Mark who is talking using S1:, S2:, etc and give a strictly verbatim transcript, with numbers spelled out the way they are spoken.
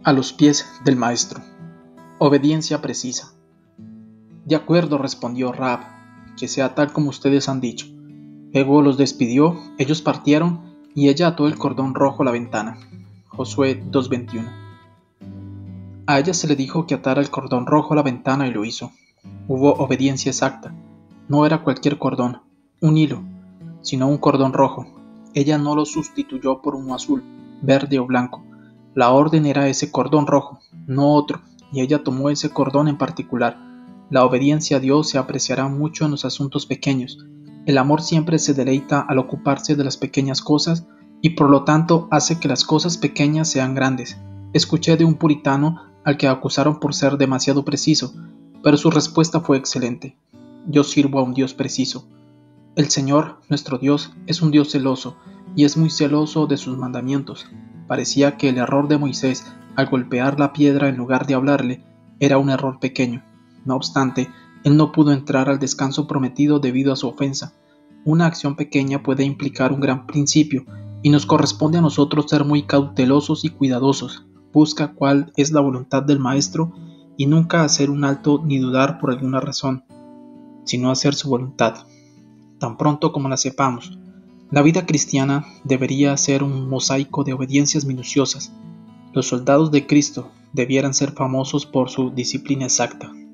S1: a los pies del maestro. Obediencia precisa. De acuerdo, respondió Raab, que sea tal como ustedes han dicho. Luego los despidió, ellos partieron y ella ató el cordón rojo a la ventana. Josué dos veintiuno. A ella se le dijo que atara el cordón rojo a la ventana y lo hizo. Hubo obediencia exacta. No era cualquier cordón, un hilo, sino un cordón rojo. Ella no lo sustituyó por uno azul, verde o blanco. La orden era ese cordón rojo, no otro, y ella tomó ese cordón en particular. La obediencia a Dios se apreciará mucho en los asuntos pequeños. El amor siempre se deleita al ocuparse de las pequeñas cosas y por lo tanto hace que las cosas pequeñas sean grandes. Escuché de un puritano al que acusaron por ser demasiado preciso, pero su respuesta fue excelente. Yo sirvo a un Dios preciso. El Señor, nuestro Dios, es un Dios celoso y es muy celoso de sus mandamientos. Parecía que el error de Moisés al golpear la piedra en lugar de hablarle era un error pequeño. No obstante, él no pudo entrar al descanso prometido debido a su ofensa. Una acción pequeña puede implicar un gran principio y nos corresponde a nosotros ser muy cautelosos y cuidadosos. Busca cuál es la voluntad del Maestro y nunca hacer un alto ni dudar por alguna razón, sino hacer su voluntad, tan pronto como la sepamos. La vida cristiana debería ser un mosaico de obediencias minuciosas. Los soldados de Cristo debieran ser famosos por su disciplina exacta.